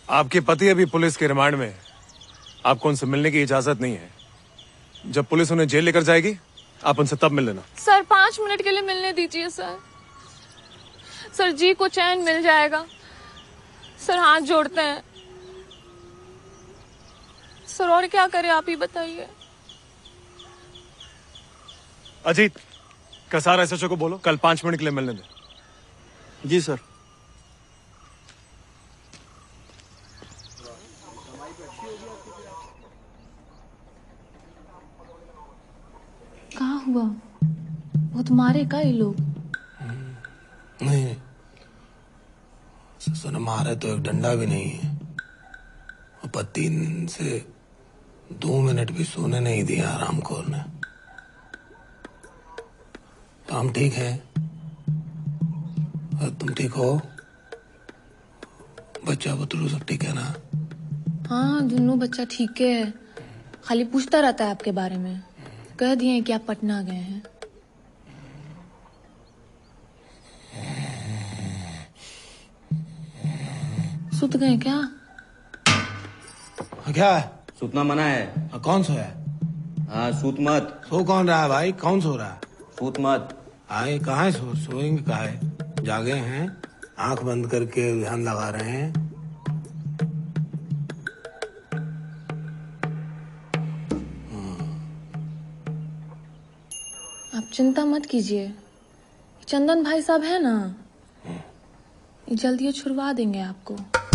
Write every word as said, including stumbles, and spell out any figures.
आपके पति अभी पुलिस के रिमांड में है। आपको उनसे मिलने की इजाजत नहीं है। जब पुलिस उन्हें जेल लेकर जाएगी आप उनसे तब मिल लेना। सर पांच मिनट के लिए मिलने दीजिए सर। सर जी को चैन मिल जाएगा। सर हाथ जोड़ते हैं सर, और क्या करें आप ही बताइए। अजीत, कसार एसएचओ को बोलो कल पांच मिनट के लिए मिलने दे। जी सर। कहाँ हुआ? वो तुम्हारे का ये लोग? नहीं, ससुर ने मारे तो एक डंडा भी नहीं है। पति से दो मिनट भी सोने नहीं दिया आरामखोर ने। तो हम ठीक है? और तुम ठीक हो? बच्चा बतलू सब ठीक है ना? हाँ दोनों बच्चा ठीक है। खाली पूछता रहता है आपके बारे में। कह दिए कि आप पटना गए हैं। सुत गए क्या? क्या है? सूतना मना है। आ, कौन सो है? हाँ सूत मत। सो कौन रहा है भाई? कौन सो रहा है? सूत मत। आए कहाँ सो सोएंगे? कहाँ है? जागे हैं, आंख बंद करके ध्यान लगा रहे हैं। आप चिंता मत कीजिए। चंदन भाई साहब है ना, ये जल्दी छुड़वा देंगे आपको।